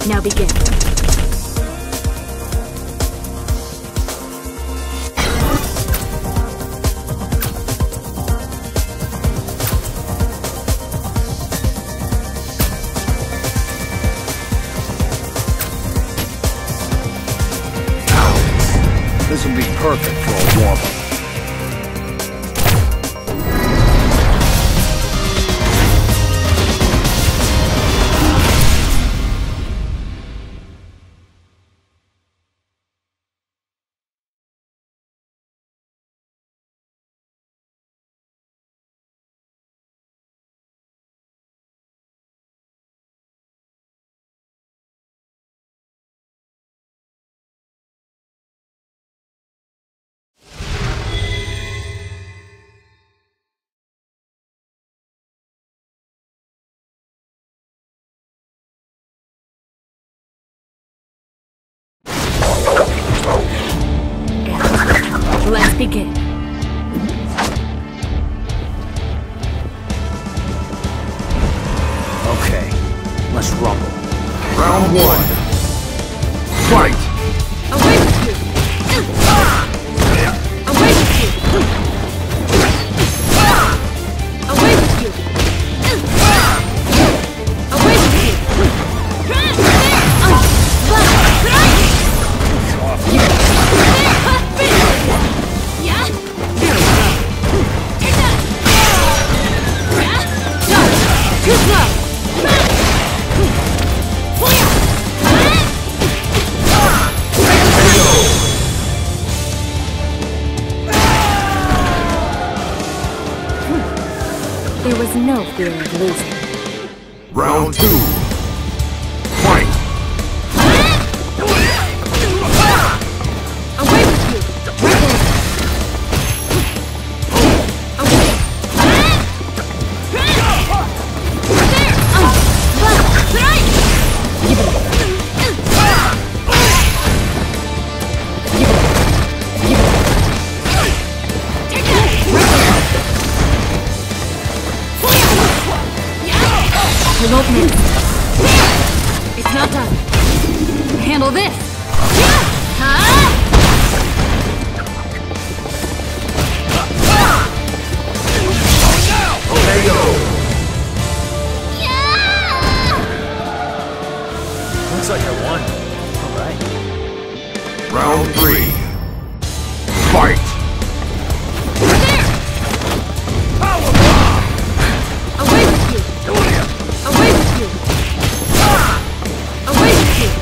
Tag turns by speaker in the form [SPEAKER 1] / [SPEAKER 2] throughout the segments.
[SPEAKER 1] Now begin.
[SPEAKER 2] This will be perfect for a warm-up.
[SPEAKER 1] Let's begin.
[SPEAKER 2] Okay, let's rumble. Round one. Fight!
[SPEAKER 1] Away with you! Away with you! Away with you! Away with you! There was no fear of losing.
[SPEAKER 2] Round two. Fight!
[SPEAKER 1] Away with you! You won't miss. It's not done. Handle this.
[SPEAKER 2] Looks like I won. Alright. Round three. Fight!
[SPEAKER 1] Away with you! Away with you! Away with you!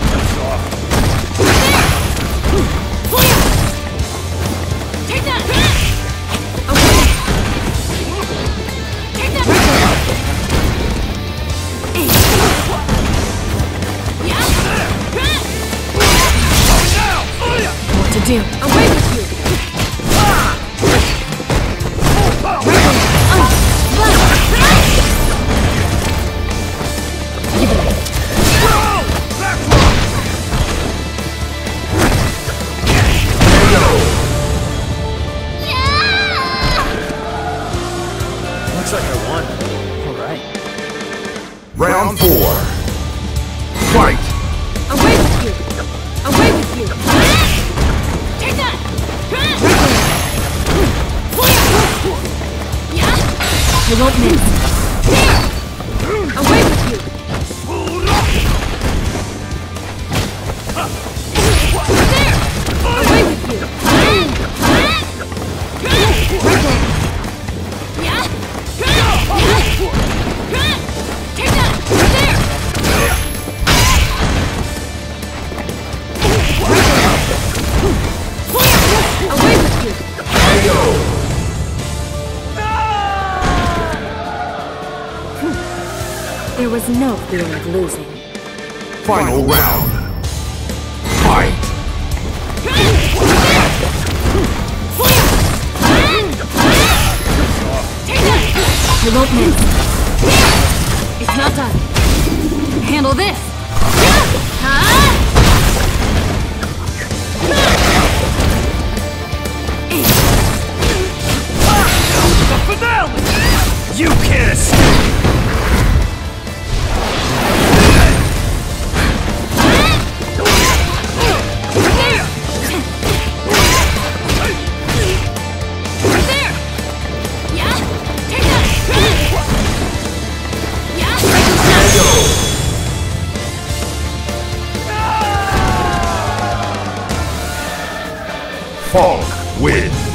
[SPEAKER 1] Take that! Away! Take that! What to do? Away with you!
[SPEAKER 2] Looks like I won. Alright. Round four. Fight!
[SPEAKER 1] Away with you! Away with you! Take that! You won't miss. Away with you! Away with you! Take that! Away with you! There was no fear of losing.
[SPEAKER 2] Final round. Fight!
[SPEAKER 1] You won't miss. It's not done. Handle this.
[SPEAKER 2] The finale! You can't escape! Falke wins.